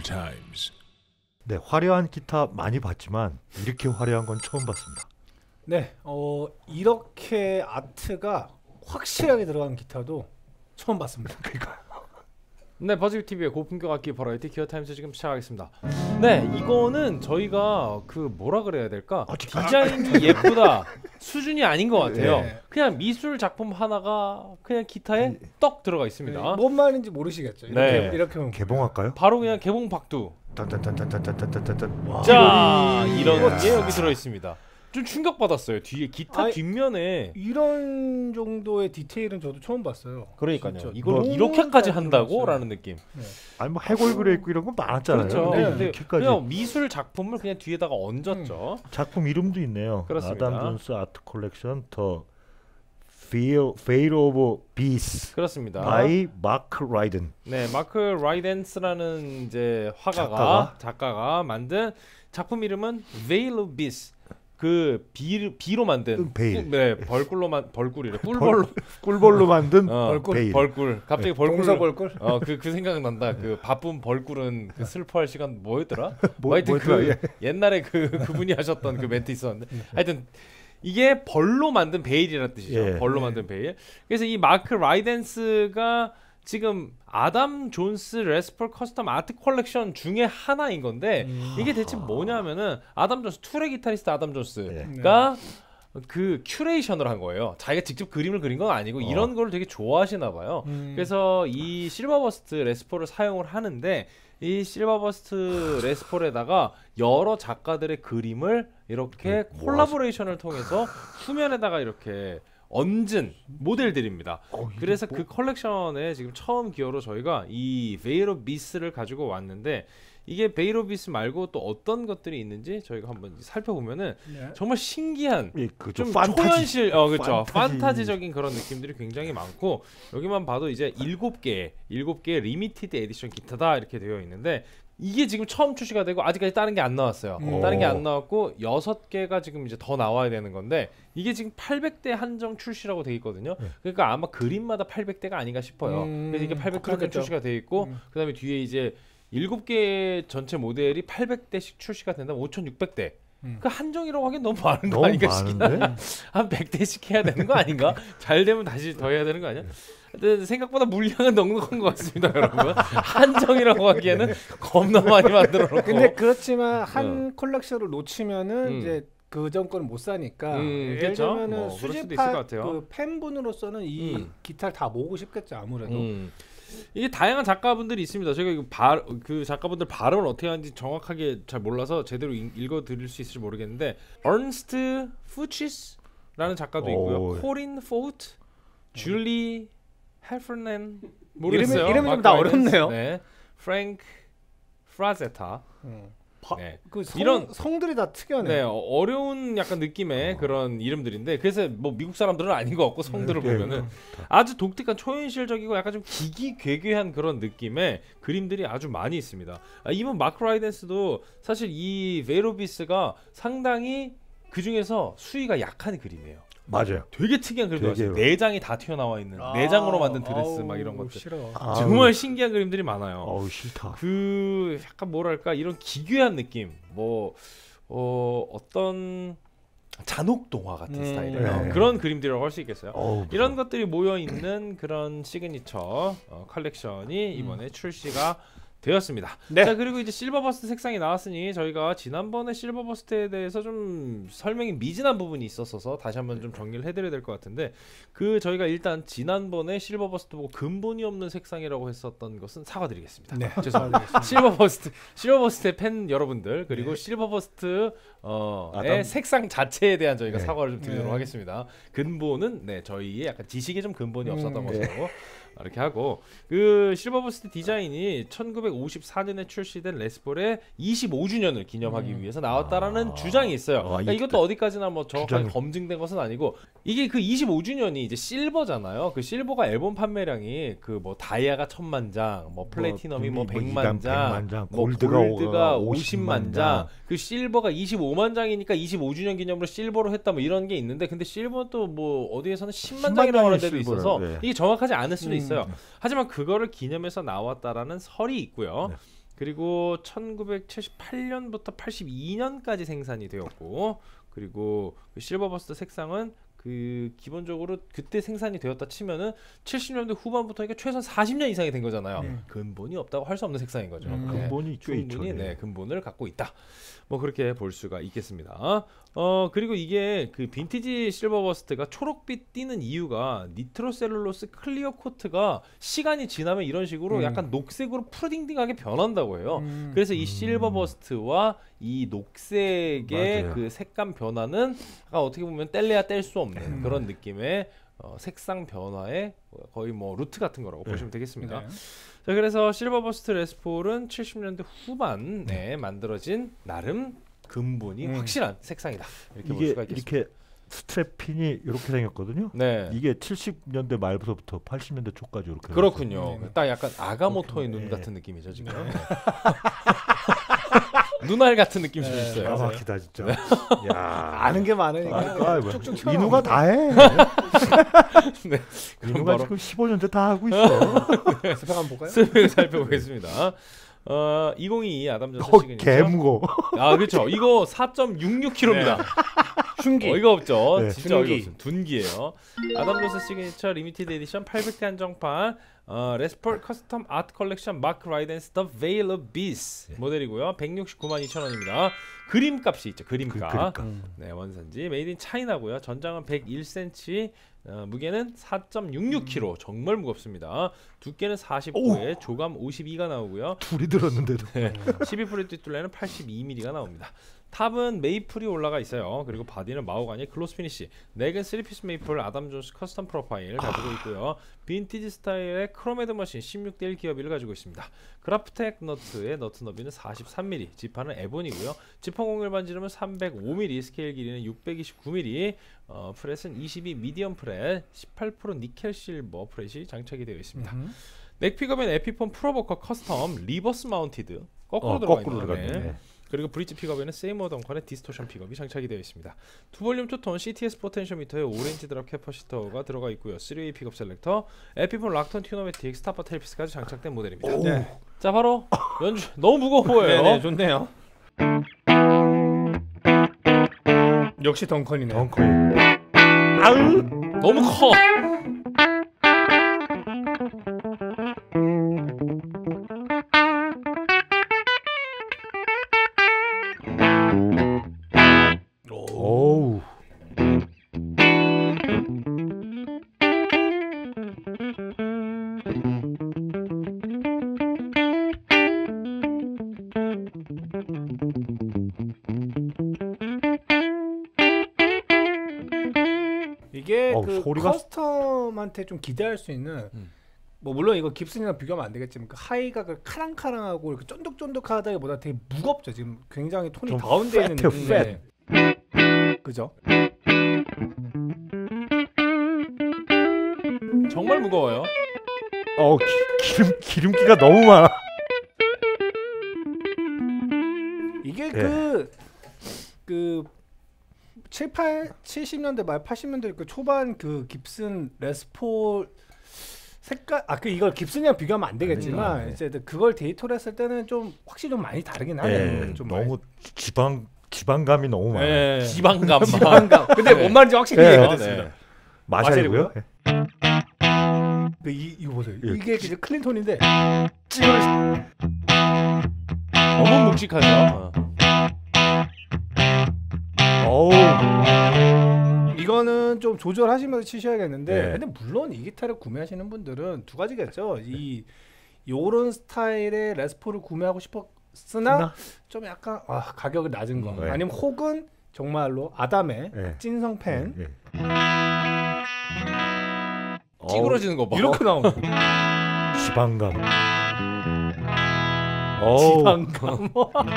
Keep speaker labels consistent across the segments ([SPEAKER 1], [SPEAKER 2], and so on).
[SPEAKER 1] times.
[SPEAKER 2] 네, 화려한 기타 많이 봤지만 이렇게 화려한 건 처음 봤습니다.
[SPEAKER 3] 네, 이렇게 아트가 확실하게 들어간 기타도 처음 봤습니다.
[SPEAKER 2] 그러니까
[SPEAKER 4] 네, 버즈비 TV의 고품격 악기 버라이티 기어 타임스 지금 시작하겠습니다. 네, 이거는 저희가 그 뭐라 그래야 될까? 디자인이 예쁘다 수준이 아닌 것 같아요.
[SPEAKER 3] 네.
[SPEAKER 4] 그냥 미술 작품 하나가 그냥 기타에 떡 들어가 있습니다.
[SPEAKER 3] 뭔 말인지 모르시겠죠.
[SPEAKER 4] 네.
[SPEAKER 3] 이렇게 보면.
[SPEAKER 2] 개봉할까요?
[SPEAKER 4] 바로 그냥 개봉 박두.
[SPEAKER 2] 딴딴딴딴딴딴딴딴.
[SPEAKER 4] 자, 이런
[SPEAKER 2] 이야.
[SPEAKER 4] 게 여기 들어 있습니다. 좀 충격 받았어요. 뒤에 기타
[SPEAKER 3] 아이,
[SPEAKER 4] 뒷면에
[SPEAKER 3] 이런 정도의 디테일은 저도 처음 봤어요.
[SPEAKER 4] 그러니까요.
[SPEAKER 3] 진짜
[SPEAKER 4] 이걸
[SPEAKER 3] 너무
[SPEAKER 4] 이렇게까지
[SPEAKER 3] 잘
[SPEAKER 4] 한다고라는 느낌.
[SPEAKER 2] 아니 뭐 해골 그려 있고 이런 건 많았잖아요.
[SPEAKER 4] 그렇죠.
[SPEAKER 2] 근데
[SPEAKER 4] 근데
[SPEAKER 2] 이렇게까지
[SPEAKER 4] 그냥 미술 작품을 그냥 뒤에다가 얹었죠.
[SPEAKER 2] 작품 이름도 있네요.
[SPEAKER 4] 그렇습니다.
[SPEAKER 2] 아담 존스 아트 컬렉션 더 Fate of Beasts
[SPEAKER 4] 그렇습니다.
[SPEAKER 2] by 마크 라이든.
[SPEAKER 4] 네, 마크 라이덴스라는 이제 작가가 만든 작품 이름은 Veil of Beasts. 그 비로 만든
[SPEAKER 2] 베일.
[SPEAKER 4] 네, 벌꿀이래.
[SPEAKER 2] 꿀벌로 만든
[SPEAKER 4] 벌꿀. 벌꿀. 갑자기
[SPEAKER 3] 동서
[SPEAKER 4] 벌꿀.
[SPEAKER 3] 벌꿀.
[SPEAKER 4] 그 생각난다. 그 바쁜 벌꿀은 그 슬퍼할 시간 뭐였더라? 하여튼
[SPEAKER 2] 뭐였더라?
[SPEAKER 4] 옛날에 그분이 하셨던 그 멘트 있었는데. 하여튼 이게 벌로 만든 베일이라는 뜻이죠.
[SPEAKER 2] 예.
[SPEAKER 4] 벌로 만든 베일. 그래서 이 마크 라이덴스가 지금 아담 존스 레스폴 커스텀 아트 컬렉션 중에 하나인 건데 이게 대체 뭐냐면은 아담 존스 투레 기타리스트 아담 존스가 그 큐레이션을 한 거예요. 자기가 직접 그림을 그린 건 아니고 이런 걸 되게 좋아하시나 봐요. 그래서 이 실버버스트 레스폴을 사용을 하는데 이 실버버스트 레스폴에다가 여러 작가들의 그림을 이렇게 콜라보레이션을 통해서 후면에다가 이렇게 얹은 모델들입니다. 그래서 그 컬렉션에 지금 처음 기어로 저희가 이 베일 오브 비스를 가지고 왔는데 이게 베일 오브 비스 말고 또 어떤 것들이 있는지 저희가 한번 살펴보면은 정말 신기한 좀 초현실 그렇죠. 판타지적인 그런 느낌들이 굉장히 많고 여기만 봐도 이제 7개의 리미티드 에디션 기타다 이렇게 되어 있는데 이게 지금 처음 출시가 되고 아직까지 다른 게 안 나왔어요. 다른 게 안 나왔고 6개가 지금 이제 더 나와야 되는 건데 이게 지금 800대 한정 출시라고 돼 있거든요. 그러니까 아마 그림마다 800대가 아닌가 싶어요. 그래서 이게 800대 한정 출시가 돼 있고 그다음에 뒤에 이제 7개 전체 모델이 800대씩 출시가 된다면 5,600대. 그 한정이라고 하기엔 너무 많은 거 아닌가 싶긴 한 100대씩 해야 되는 거 아닌가? 잘 되면 다시 더 해야 되는 거 아니야? 생각보다 물량은 넉넉한 것 같습니다, 여러분. 한정이라고 하기에는 겁나 많이 만들어 놓고.
[SPEAKER 3] 근데 그렇지만 한 컬렉션을 놓치면은 이제 그 전권을 못 사니까 예를 들면은 수집파 그 팬분으로서는 이 기타를 다 모으고 싶겠죠, 아무래도.
[SPEAKER 4] 이게 다양한 작가분들이 있습니다. 제가 이거 그 작가분들 발음을 어떻게 하는지 정확하게 잘 몰라서 제대로 읽어드릴 수 있을지 모르겠는데 얼스트 푸치스라는 작가도 있고요. 코린 포트, 줄리 헬퍼넨 모르겠어요.
[SPEAKER 3] 이름이 좀 다 어렵네요.
[SPEAKER 4] 네, 프랭크 프라제타. 네.
[SPEAKER 3] 그
[SPEAKER 4] 이런
[SPEAKER 3] 성들이 다 특이하네요.
[SPEAKER 4] 네, 어려운 약간 느낌의 그런 이름들인데 그래서 뭐 미국 사람들은 아닌 것 같고 성들을 보면은 아주 독특한 초현실적이고 약간 좀 기기괴괴한 그런 느낌의 그림들이 아주 많이 있습니다. 이번 마크 라이덴스도 사실 이 베이로비스가 상당히 그 중에서 수위가 약한 그림이에요.
[SPEAKER 2] 맞아요.
[SPEAKER 4] 되게 특이한 그림도 있어요. 내장이 다 튀어나와 있는 내장으로 만든 드레스 막 이런 것들.
[SPEAKER 3] 싫어.
[SPEAKER 4] 정말 신기한 그림들이 많아요.
[SPEAKER 2] 싫다.
[SPEAKER 4] 그 약간 뭐랄까 이런 기괴한 느낌, 뭐 어떤 잔혹 동화 같은 스타일이에요. 그런 그림들이라고 할 수 있겠어요. 이런 것들이 모여 있는 그런 시그니처 컬렉션이 이번에 출시가 되었습니다.
[SPEAKER 3] 네.
[SPEAKER 4] 자, 그리고 이제 실버버스트 색상이 나왔으니 저희가 지난번에 실버버스트에 대해서 좀 설명이 미진한 부분이 있었어서 다시 한번 좀 정리를 해드려야 될 것 같은데 그 저희가 일단 지난번에 실버버스트 보고 근본이 없는 색상이라고 했었던 것은 사과드리겠습니다.
[SPEAKER 3] 네.
[SPEAKER 4] 죄송합니다. 실버버스트의 팬 여러분들 그리고 실버버스트의 색상 자체에 대한 저희가 사과를 좀 드리도록 하겠습니다. 근본은 저희의 약간 지식에 좀 근본이 없었던 것으로 이렇게 하고 그 실버버스트 디자인이 1954년에 출시된 레스폴의 25주년을 기념하기 위해서 나왔다라는 주장이 있어요. 그러니까 이것도 어디까지나 뭐 정확하게 검증된 것은 아니고 이게 그 25주년이 이제 실버잖아요. 그 실버가 앨범 판매량이 그 뭐 다이아가 1000만 장, 뭐 플래티넘이 뭐 100만 장, 뭐 골드가 50만 장, 그 실버가 25만 장이니까 25주년 기념으로 실버로 했다 뭐 이런 게 있는데 근데 실버도 뭐 어디에서는 10만 장이라고 하는 데도 있어서 이게 정확하지 않을 수도 있어요. 하지만 그거를 기념해서 나왔다라는 설이 있고요. 그리고 1978년부터 82년까지 생산이 되었고, 그리고 그 실버버스트 색상은 그 기본적으로 그때 생산이 되었다 치면은 70년대 후반부터 이게 최소한 40년 이상이 된 거잖아요. 근본이 없다고 할 수 없는 색상인 거죠.
[SPEAKER 2] 근본이
[SPEAKER 4] 충분히 근본을 갖고 있다. 뭐 그렇게 볼 수가 있겠습니다. 그리고 이게 그 빈티지 실버버스트가 초록빛 띄는 이유가 니트로셀룰로스 클리어 코트가 시간이 지나면 이런 식으로 약간 녹색으로 푸르딩딩하게 변한다고 해요. 그래서 이 실버버스트와 이 녹색의
[SPEAKER 2] 맞아요.
[SPEAKER 4] 그 색감 변화는 어떻게 보면 뗄래야 뗄 수 없는 그런 느낌의 색상 변화의 거의 뭐 루트 같은 거라고 보시면 되겠습니다. 자, 그래서 실버버스트 레스폴은 70년대 후반에 만들어진 나름 근본이 확실한 색상이다. 이렇게 볼 수가 있겠습니다.
[SPEAKER 2] 이렇게 스트랩핀이 이렇게 생겼거든요.
[SPEAKER 4] 네.
[SPEAKER 2] 이게 70년대 말부터 80년대 초까지 이렇게.
[SPEAKER 4] 그렇군요. 딱 약간 아가모토의 눈 같은 느낌이죠 지금. 눈알 같은 느낌이 좀 있어요.
[SPEAKER 2] 막히다 진짜. 야,
[SPEAKER 3] 아는 게 많으니까
[SPEAKER 2] 쭉쭉 이누가 다 해.
[SPEAKER 4] 네.
[SPEAKER 2] 이누가 지금 15년째 다 하고 있어.
[SPEAKER 3] 스펙 한번 볼까요?
[SPEAKER 4] 스펙을 살펴보겠습니다. 2022 아담 존스 시그니처.
[SPEAKER 2] 개무거.
[SPEAKER 4] 아 그렇죠. 이거 4.66kg입니다.
[SPEAKER 3] 흉기.
[SPEAKER 4] 어이가 없죠.
[SPEAKER 2] 네.
[SPEAKER 4] 진짜 어이가 없어요. 둔기예요. 아담 존스 시그니처 리미티드 에디션 800대 한정판 레스폴 커스텀 아트 컬렉션 마크 라이덴스 더 베일 오브 비스 모델이고요. 169,200,000원입니다. 그림값이 있죠. 그림값. 네, 원산지 메이드 인 차이나고요. 전장은 101cm, 무게는 4.66kg. 정말 무겁습니다. 두께는 49에 조감 52가 나오고요.
[SPEAKER 2] 둘이 들었는데도.
[SPEAKER 4] 네, 12프레 뒷둘레는 82mm가 나옵니다. 탑은 메이플이 올라가 있어요. 그리고 바디는 마호가니 글로스 피니시. 넥은 3피스 메이플 아담 존스 커스텀 프로파일 가지고 있고요. 빈티지 스타일의 크롬헤드 머신 16대1 기어비를 가지고 있습니다. 그라프텍 너트의 너트 너비는 43mm, 지판은 에본이고요. 지판 공률 반지름은 305mm, 스케일 길이는 629mm, 프렛은 22 미디엄 프렛, 18% 니켈 실버 프렛이 장착이 되어 있습니다. 넥 픽업엔 에피폰 프로버커 커스텀 리버스 마운티드 거꾸로 들어가 있네요. 그리고 브릿지 픽업에는 세이머 덩컨의 디스토션 픽업이 장착이 되어 있습니다. 투볼륨 투톤 CTS 포텐셔미터에 오렌지 드랍 캐퍼시터가 들어가 있고요. 3웨이 픽업 셀렉터, 에피폰 락턴 튜너매틱, 스타퍼 텔피스까지 장착된 모델입니다. 네. 자, 바로 연주 너무 무거워 보여요.
[SPEAKER 3] 네네, 좋네요. 역시 덩컨이네.
[SPEAKER 2] 덩컨. 아우,
[SPEAKER 4] 너무 커.
[SPEAKER 2] 오우.
[SPEAKER 3] 이게 그
[SPEAKER 2] 소리가...
[SPEAKER 3] 커스텀한테 좀 기대할 수 있는 뭐 물론 이거 깁슨이랑 비교하면 안 되겠지만 그 하이가 그 카랑카랑하고 이렇게 쫀득쫀득하다기보다 되게 무겁죠. 지금 굉장히 톤이 다운되어 있는 느낌인데. 그죠?
[SPEAKER 4] 정말 무거워요.
[SPEAKER 2] 기름기가 너무 많아.
[SPEAKER 3] 이게 그 70년대 말 80년대 그 초반 그 깁슨 레스폴 색깔 이걸 깁슨이랑 비교하면 안 되겠지만 이제 그걸 데이터로 했을 때는 좀 확실히 좀 많이 다르긴 하네요. 좀
[SPEAKER 2] 너무 지방감이 너무 많아요.
[SPEAKER 4] 지방감.
[SPEAKER 3] 근데 뭔 말인지 확실히 이해가 됐습니다.
[SPEAKER 2] 마샬이고요.
[SPEAKER 3] 이거 보세요. 이게 이제 클린톤인데
[SPEAKER 4] 너무 묵직하죠.
[SPEAKER 3] 이거는 좀 조절하시면서 치셔야겠는데 근데 물론 이 기타를 구매하시는 분들은 두 가지겠죠. 요런 스타일의 레스폴을 구매하고 싶었으나 좀 약간 가격이 낮은 거 아니면 혹은 정말로 아담의 찐성 팬
[SPEAKER 4] 찌그러지는 거 봐.
[SPEAKER 3] 이렇게 나오는
[SPEAKER 2] 지방감.
[SPEAKER 3] 지방감.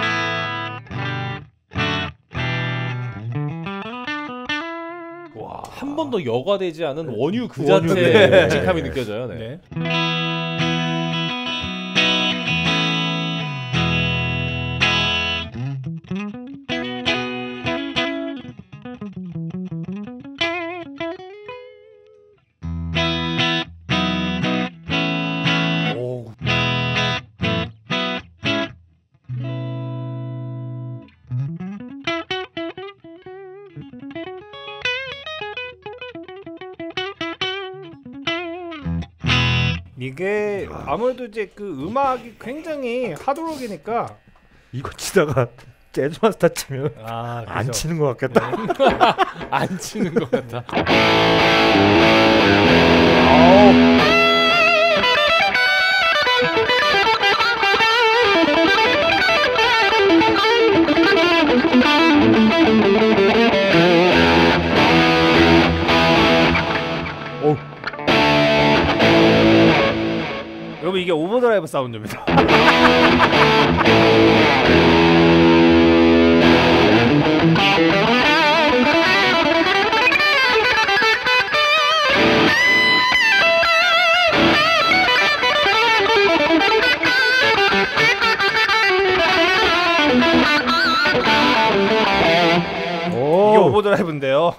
[SPEAKER 4] 와, 한 번도 여과되지 않은 원유 그 자체의 묵직함이 느껴져요. 네.
[SPEAKER 3] 이게 아무래도 이제 그 음악이 굉장히 하드록이니까
[SPEAKER 2] 이거 치다가 재즈 마스터 치면 안
[SPEAKER 3] 그죠.
[SPEAKER 2] 치는 것 같겠다.
[SPEAKER 4] 안 치는 것 같다.
[SPEAKER 3] 여러분 이게 오버드라이브 사운드입니다. 이게 오버드라이브인데요.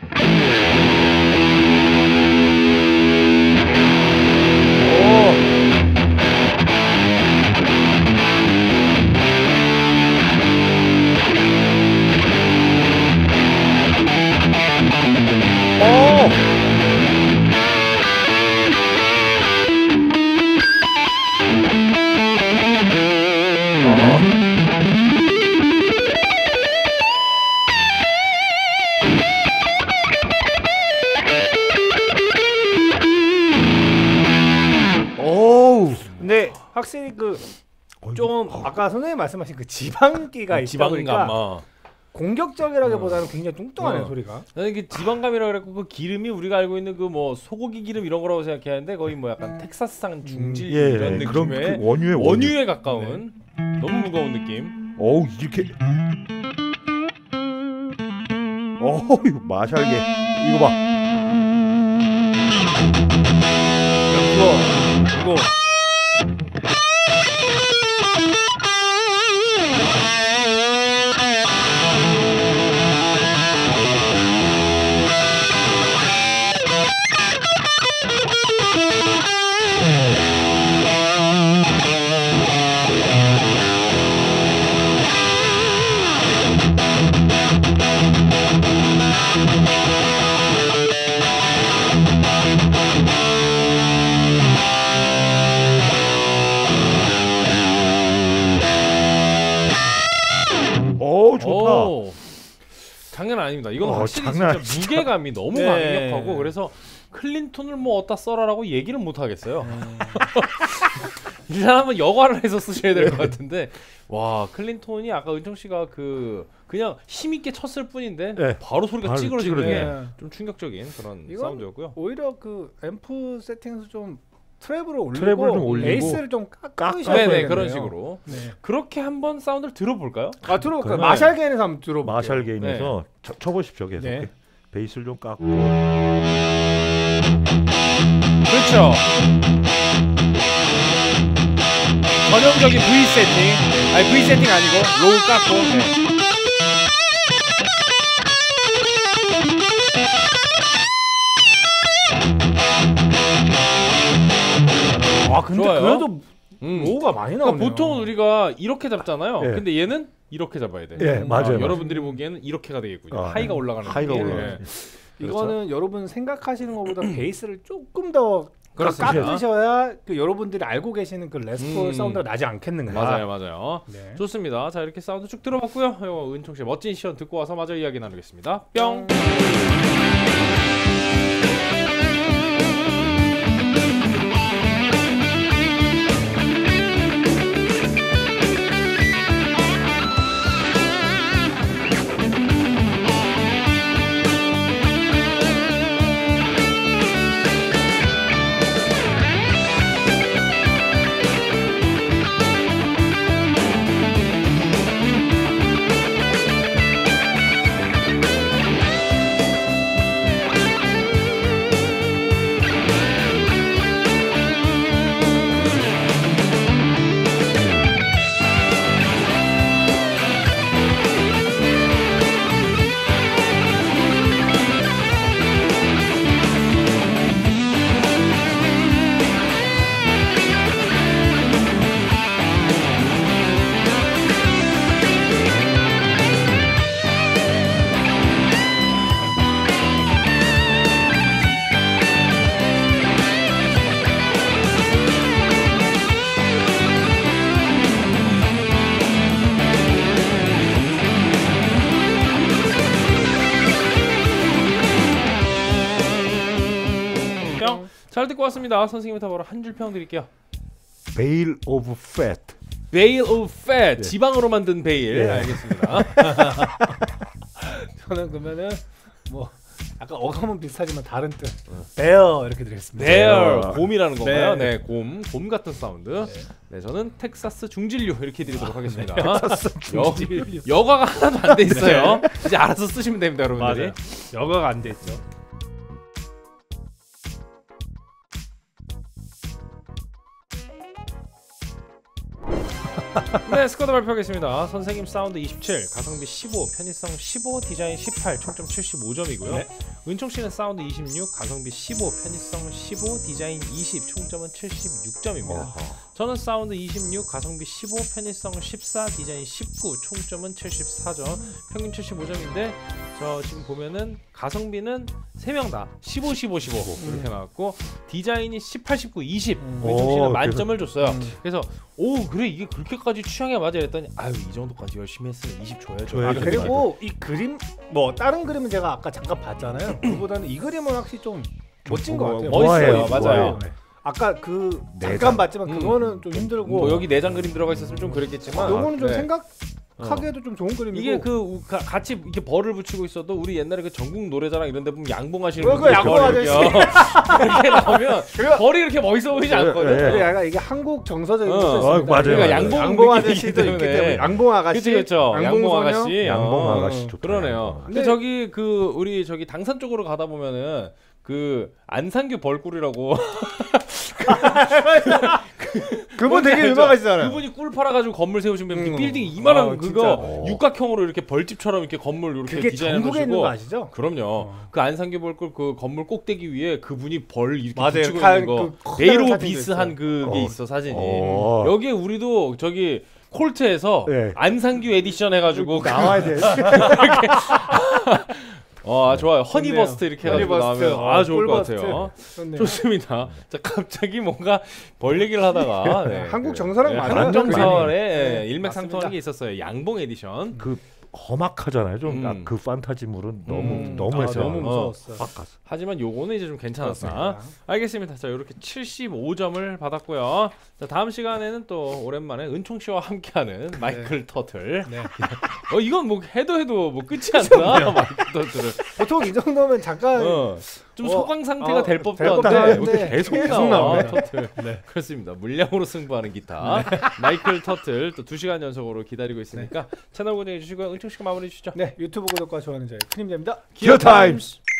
[SPEAKER 3] 근데 확실히 그 좀 아까 선생님 말씀하신 그 지방기가 있다 보니까
[SPEAKER 4] 지방감.
[SPEAKER 3] 공격적이라기보다는 굉장히 뚱뚱하네요 소리가.
[SPEAKER 4] 나는 이게 지방감이라 그랬고 그 기름이 우리가 알고 있는 그 뭐 소고기 기름 이런 거라고 생각했는데 거의 뭐 약간 텍사스산 중질 이런
[SPEAKER 2] 그런
[SPEAKER 4] 느낌의
[SPEAKER 2] 그 원유에
[SPEAKER 4] 원유에 가까운 너무 무거운 느낌.
[SPEAKER 2] 어우 이렇게 이거 마샬게 이거 봐.
[SPEAKER 3] 이거
[SPEAKER 2] 좋다.
[SPEAKER 4] 오, 장난 아닙니다. 이건 확실히
[SPEAKER 2] 장난
[SPEAKER 4] 진짜 무게감이 너무 강력하고 그래서 클린톤을 뭐 어디다 써라라고 얘기는 못 하겠어요. 이 사람은 여과를 해서 쓰셔야 될 것 같은데 와 클린톤이 아까 은총 씨가 그냥 힘 있게 쳤을 뿐인데 바로 소리가 찌그러지는 게 좀 충격적인 그런 사운드였고요.
[SPEAKER 3] 오히려 그 앰프 세팅에서 좀 트래블을 올리고 베이스를 좀 깎으셔야
[SPEAKER 4] 네네 그런 식으로 그렇게 한번 사운드를 들어볼까요?
[SPEAKER 3] 들어볼까요? 마샬 게인에서 한번 들어볼게요.
[SPEAKER 2] 마샬 게인에서 쳐보십시오 계속. 베이스를 좀 깎고.
[SPEAKER 4] 그렇죠. 전형적인 V 세팅, 아니 V 세팅 아니고 로우 깎고.
[SPEAKER 3] 근데
[SPEAKER 4] 좋아요.
[SPEAKER 3] 그래도 로우가 많이 나오네요.
[SPEAKER 4] 그러니까 보통 우리가 이렇게 잡잖아요. 근데 얘는 이렇게 잡아야 돼.
[SPEAKER 2] 맞아요.
[SPEAKER 4] 여러분들이 보기에는 이렇게가 되겠군요. 하이가 올라가는.
[SPEAKER 2] 하이가 올라가는.
[SPEAKER 3] 이거는
[SPEAKER 2] 그렇죠?
[SPEAKER 3] 여러분 생각하시는 것보다 베이스를 조금 더
[SPEAKER 4] 그렇습니다.
[SPEAKER 3] 깎으셔야 그 여러분들이 알고 계시는 그 레스폴 사운드가 나지 않겠는가.
[SPEAKER 4] 맞아요. 좋습니다. 자 이렇게 사운드 쭉 들어봤고요. 은총 씨 멋진 시연 듣고 와서 마저 이야기 나누겠습니다. 뿅. 잘 듣고 왔습니다. 선생님부터 바로 한 줄 평 드릴게요.
[SPEAKER 2] 베일 오브 팻.
[SPEAKER 4] 베일 오브 팻.
[SPEAKER 2] 네.
[SPEAKER 4] 지방으로 만든 베일.
[SPEAKER 2] 네.
[SPEAKER 4] 알겠습니다.
[SPEAKER 3] 저는 그러면은 뭐 약간 어감은 비슷하지만 다른 뜻. 베어 이렇게 드리겠습니다.
[SPEAKER 4] 베어. 곰이라는 건가요?
[SPEAKER 3] 네.
[SPEAKER 4] 네, 곰 같은 사운드. 네, 저는 텍사스 중진류 이렇게 드리도록 하겠습니다.
[SPEAKER 3] 중진류.
[SPEAKER 4] 여과가 하나도 안 돼 있어요. 이제 알아서 쓰시면 됩니다, 여러분들이.
[SPEAKER 3] 맞아요. 여가가 안 돼 있죠.
[SPEAKER 4] 네, 스쿼드 발표하겠습니다. 선생님 사운드 27, 가성비 15, 편의성 15, 디자인 18, 총점 75점이고요.
[SPEAKER 3] 네.
[SPEAKER 4] 은총 씨는 사운드 26, 가성비 15, 편의성 15, 디자인 20, 총점은 76점입니다. 저는 사운드 26, 가성비 15, 편의성 14, 디자인 19, 총점은 74점, 평균 75점인데 저 지금 보면은 가성비는 3명 다 15, 15, 15 이렇게 나왔고 디자인이 18, 19, 20 은총 씨는
[SPEAKER 2] 오,
[SPEAKER 4] 만점을 줬어요. 그래서 오 그래 이게 그렇게까지 취향에 맞아 이랬더니 아유 이 정도까지 열심히 했으면 20 줘야죠.
[SPEAKER 2] 줘야죠.
[SPEAKER 3] 그리고 이 그림 뭐 다른 그림은 제가 아까 잠깐 봤잖아요. 그보다는 이 그림은 확실히 좀 멋진 것 같아요.
[SPEAKER 4] 멋있어요.
[SPEAKER 2] 좋아해요,
[SPEAKER 4] 맞아요.
[SPEAKER 2] 좋아해요.
[SPEAKER 3] 네. 아까 그
[SPEAKER 2] 내장.
[SPEAKER 3] 잠깐 봤지만 그거는 좀 힘들고
[SPEAKER 4] 뭐 여기 내장 그림 들어가 있었으면 좀 그랬겠지만
[SPEAKER 3] 요거는 좀
[SPEAKER 4] 네.
[SPEAKER 3] 생각하기에도 좀 좋은 그림이고
[SPEAKER 4] 이게 같이 이렇게 벌을 붙이고 있어도 우리 옛날에 그 전국 노래자랑 이런 데 보면 양봉하시는
[SPEAKER 3] 그거
[SPEAKER 4] 분들
[SPEAKER 3] 양봉
[SPEAKER 4] 벌 이렇게 이렇게 나오면
[SPEAKER 3] 그거-
[SPEAKER 4] 벌이 이렇게 멋있어 보이지 않거든.
[SPEAKER 2] 네.
[SPEAKER 3] 그게 약간 이게 한국 정서적인
[SPEAKER 4] 어.
[SPEAKER 3] 것도 있습니다.
[SPEAKER 2] 맞아요,
[SPEAKER 3] 그러니까
[SPEAKER 2] 맞아요.
[SPEAKER 3] 양봉
[SPEAKER 4] 아저씨도
[SPEAKER 3] 아저씨도 있기 때문에 양봉 아가씨,
[SPEAKER 4] 그렇죠. 양봉
[SPEAKER 3] 소녀?
[SPEAKER 4] 아가씨,
[SPEAKER 2] 양봉 아가씨 좋다.
[SPEAKER 4] 그러네요. 근데
[SPEAKER 3] 근데-
[SPEAKER 4] 저기 그 우리 저기 당산 쪽으로 가다 보면은 그 안산규 벌꿀이라고
[SPEAKER 3] 그분 되게
[SPEAKER 4] 알죠?
[SPEAKER 3] 유명하시잖아요.
[SPEAKER 4] 그분이 꿀 팔아가지고 건물 세우신 분 빌딩
[SPEAKER 3] 아,
[SPEAKER 4] 이만한 그거
[SPEAKER 2] 진짜.
[SPEAKER 4] 육각형으로 이렇게 벌집처럼 이렇게 건물 이렇게
[SPEAKER 3] 그게
[SPEAKER 4] 디자인해
[SPEAKER 3] 전국에 있는 거
[SPEAKER 4] 놓으시고
[SPEAKER 3] 아시죠?
[SPEAKER 4] 그럼요. 그 안산규 벌꿀 그 건물 꼭대기 위에 그분이 벌 이렇게
[SPEAKER 3] 맞아요.
[SPEAKER 4] 붙이고
[SPEAKER 3] 칼,
[SPEAKER 4] 있는 거
[SPEAKER 3] 그
[SPEAKER 4] 베이로
[SPEAKER 3] 커다란
[SPEAKER 4] 비스한
[SPEAKER 3] 사진도
[SPEAKER 4] 그게
[SPEAKER 2] 어.
[SPEAKER 4] 있어 사진이.
[SPEAKER 2] 어.
[SPEAKER 4] 여기에 우리도 저기 콜트에서
[SPEAKER 2] 네.
[SPEAKER 4] 안산규 에디션 해가지고
[SPEAKER 2] 나와야 돼.
[SPEAKER 4] 좋아요. 허니버스트 이렇게 해가지고
[SPEAKER 3] 허니버스트.
[SPEAKER 4] 나오면 좋을 것
[SPEAKER 3] 꿀버스트.
[SPEAKER 4] 같아요.
[SPEAKER 3] 좋네요.
[SPEAKER 4] 좋습니다. 자 갑자기 뭔가 벌 얘기를 하다가 네.
[SPEAKER 3] 한국 정서랑 맞아요.
[SPEAKER 4] 한국 정설에
[SPEAKER 3] 네,
[SPEAKER 4] 일맥상통하는
[SPEAKER 3] 맞습니다.
[SPEAKER 4] 게 있었어요. 양봉 에디션.
[SPEAKER 2] 그 험악하잖아요. 좀 그 판타지물은 너무했어요.
[SPEAKER 3] 너무 무서웠어요.
[SPEAKER 2] 빡 갔어.
[SPEAKER 4] 하지만 요거는 이제 좀 괜찮았다.
[SPEAKER 3] 그렇습니다.
[SPEAKER 4] 알겠습니다. 자 이렇게 75점을 받았고요. 자 다음 시간에는 또 오랜만에 은총 씨와 함께하는 마이클 터틀.
[SPEAKER 3] 네.
[SPEAKER 4] 이건 뭐 해도 뭐 끝이 안 나. 마이클 터틀을.
[SPEAKER 3] 보통 이 정도면 잠깐
[SPEAKER 4] 좀
[SPEAKER 3] 어,
[SPEAKER 4] 소강 상태가 될 법도
[SPEAKER 3] 될 법도
[SPEAKER 4] 한데
[SPEAKER 3] 한데
[SPEAKER 4] 이렇게 계속
[SPEAKER 3] 계속
[SPEAKER 4] 나와
[SPEAKER 3] 나오네요.
[SPEAKER 4] 터틀. 그렇습니다. 물량으로 승부하는 기타. 마이클 터틀 또 2시간 연속으로 기다리고 있으니까 채널 고정해 주시고요. 은총 씨가 마무리해 주시죠.
[SPEAKER 3] 네 유튜브 구독과 좋아요는 저희 큰 힘 됩니다.
[SPEAKER 2] 기어 타임스.